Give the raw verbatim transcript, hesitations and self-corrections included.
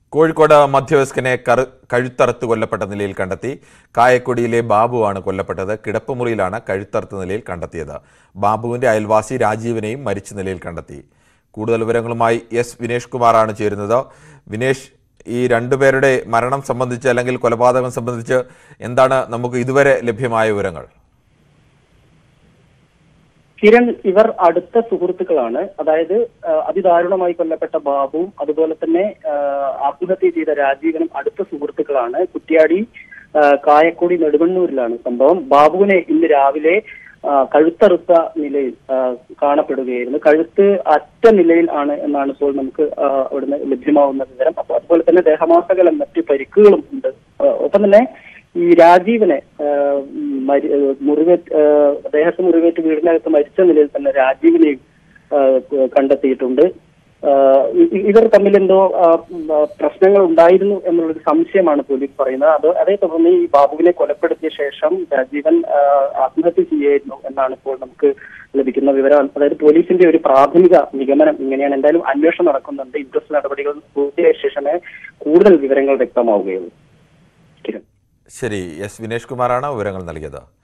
കോഴിക്കോട് മധ്യവയസ്കനെ കഴുത്തറുത്ത് കൊല്ലപ്പെട്ട നിലയിൽ കണ്ടെത്തി. കായക്കൊടിയിലെ ബാബുവാണ് കൊല്ലപ്പെട്ടത്. കിടപ്പുമുറിയിലാണ് കഴുത്തറുത്ത നിലയിൽ കണ്ടെത്തിയത്. ബാബുവിന്റെ അയൽവാസി രാജീവിനെയും മരിച്ച നിലയിൽ കണ്ടെത്തി. കൂടുതൽ വിവരങ്ങളുമായി എസ് വിനേഷ് കുമാറാണ് ചേരുന്നത്. വിനേഷ്, ഈ രണ്ടുപേരുടെ മരണം സംബന്ധിച്ച് അല്ലെങ്കിൽ കൊലപാതകം സംബന്ധിച്ച് എന്താണ് നമുക്ക് ഇതുവരെ ലഭ്യമായ വിവരങ്ങൾ? കിരൺ, ഇവർ അടുത്ത സുഹൃത്തുക്കളാണ്. അതായത് അതിദാരുണമായി കൊല്ലപ്പെട്ട ബാബുവും അതുപോലെ തന്നെ ആത്മഹത്യ ചെയ്ത രാജീവനും അടുത്ത സുഹൃത്തുക്കളാണ്. കുറ്റ്യാടി കായക്കൊടി നെടുവണ്ണൂരിലാണ് സംഭവം. ബാബുവിനെ ഇന്ന് രാവിലെ കഴുത്തറുത്ത നിലയിൽ കാണപ്പെടുകയായിരുന്നു. കഴുത്ത് അറ്റ നിലയിൽ ആണ് എന്നാണ് ഇപ്പോൾ നമുക്ക് അവിടുന്ന് ലഭ്യമാവുന്ന വിവരം. അപ്പൊ അതുപോലെ തന്നെ ദേഹമാസകലം മറ്റു പരിക്കുകളും ഉണ്ട്. ഒപ്പം തന്നെ ഈ രാജീവനെ മുറിവേറ്റ് ദേഹത്ത് മുറിവേറ്റ് വീടിനകത്ത് മരിച്ച നിലയിൽ തന്നെ രാജീവിനെയും കണ്ടെത്തിയിട്ടുണ്ട്. ഇവർ തമ്മിൽ എന്തോ പ്രശ്നങ്ങൾ ഉണ്ടായിരുന്നു എന്നുള്ളൊരു സംശയമാണ് പോലീസ് പറയുന്നത്. അത് അതേ തുടർന്ന് ഈ ബാബുവിനെ കൊലപ്പെടുത്തിയ ശേഷം രാജീവൻ ആത്മഹത്യ ചെയ്യായിരുന്നു എന്നാണ് ഇപ്പോൾ നമുക്ക് ലഭിക്കുന്ന വിവരം. അതായത് പോലീസിന്റെ ഒരു പ്രാഥമിക നിഗമനം ഇങ്ങനെയാണ്. എന്തായാലും അന്വേഷണം നടക്കുന്നുണ്ട്. ഇൻക്വസ്റ്റ് നടപടികൾ പൂർത്തിയായ ശേഷമേ കൂടുതൽ വിവരങ്ങൾ വ്യക്തമാവുകയുള്ളൂ. ശരി, എസ് വിനേഷ് കുമാറാണ് വിവരങ്ങൾ നൽകിയത്.